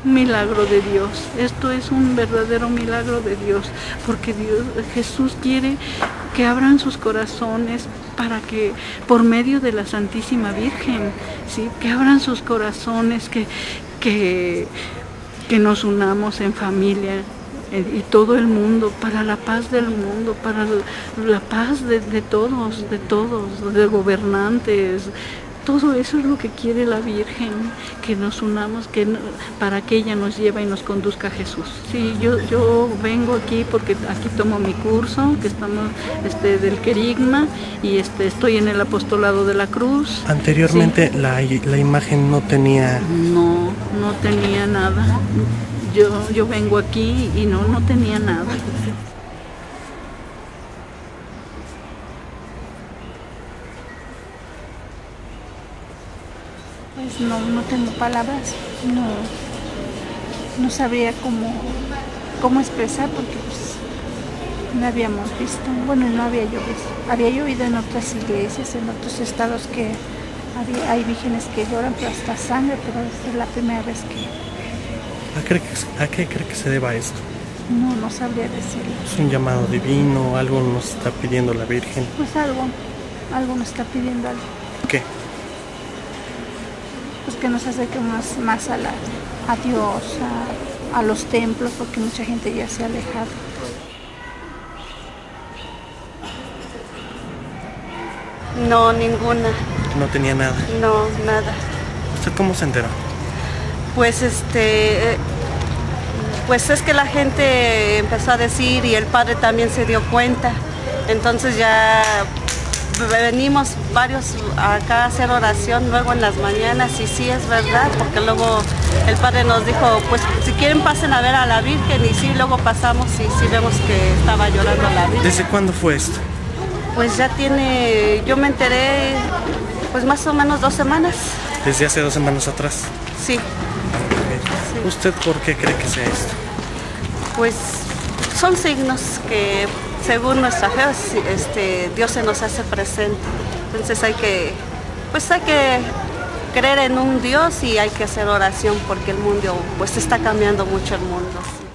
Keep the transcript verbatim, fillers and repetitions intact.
milagro de Dios. Esto es un verdadero milagro de Dios, porque Dios, Jesús quiere que abran sus corazones para que, por medio de la Santísima Virgen, ¿sí?, que abran sus corazones, que, que, que nos unamos en familia y todo el mundo, para la paz del mundo, para la paz de, de todos, de todos, de gobernantes. Todo eso es lo que quiere la Virgen, que nos unamos, que no, para que ella nos lleve y nos conduzca a Jesús. Sí, yo, yo vengo aquí porque aquí tomo mi curso, que estamos este, del querigma, y este, estoy en el apostolado de la cruz. Anteriormente sí. la, la imagen no tenía... No, no tenía nada. Yo, yo vengo aquí y no, no tenía nada. Pues no, no tengo palabras, no, no sabría cómo, cómo expresar porque pues no habíamos visto, bueno, no había yo visto, había yo oído en otras iglesias, en otros estados que había, hay vírgenes que lloran pero hasta sangre, pero esta es la primera vez que... ¿A qué, ¿A qué cree que se deba esto? No, no sabría decirlo. ¿Es un llamado divino? ¿Algo nos está pidiendo la Virgen? Pues algo, algo nos está pidiendo algo. ¿Qué? Pues que nos acerquemos más a, la, a Dios, a, a los templos, porque mucha gente ya se ha alejado. No, ninguna. No tenía nada. No, nada. ¿Usted cómo se enteró? Pues este, pues es que la gente empezó a decir y el padre también se dio cuenta. Entonces ya venimos varios acá a hacer oración luego en las mañanas y sí es verdad, porque luego el padre nos dijo, pues si quieren pasen a ver a la Virgen, y sí, luego pasamos y sí vemos que estaba llorando la Virgen. ¿Desde cuándo fue esto? Pues ya tiene, yo me enteré pues más o menos dos semanas. ¿Desde hace dos semanas atrás? Sí. Sí. ¿Usted por qué cree que sea esto? Pues son signos que según nuestra fe, este, Dios se nos hace presente. Entonces hay que, pues hay que creer en un Dios y hay que hacer oración porque el mundo, pues está cambiando mucho el mundo.